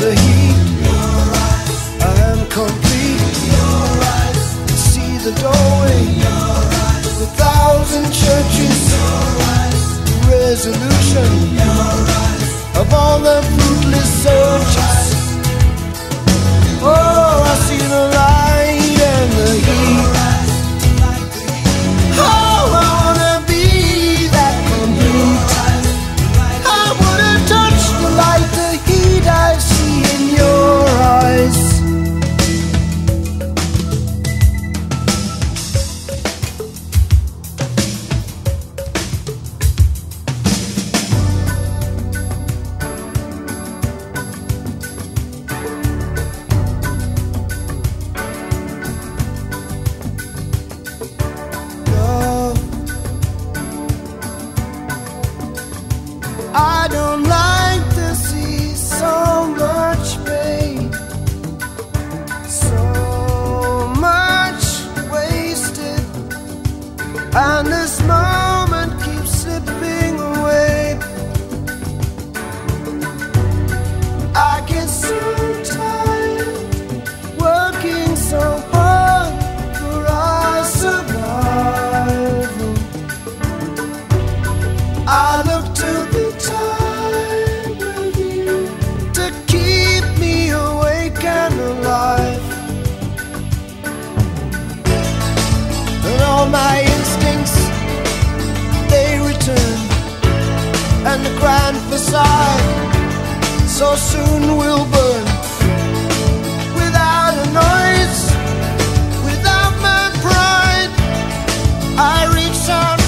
the heat. I am complete. See the doorway. A thousand churches. Resolution of all the fruitless searches. Oh, I see the light and the heat. Oh, I wanna be that complete. I wanna touch the light, the heat I see in your eyes. I don't like to see so much pain, so much wasted, and this moment keeps slipping away. I get so tired working so hard for our survival. I look to the time with you to keep me awake and alive. And all my instincts, they return, and the grand facade so soon will burn. Without a noise, without my pride, I reach out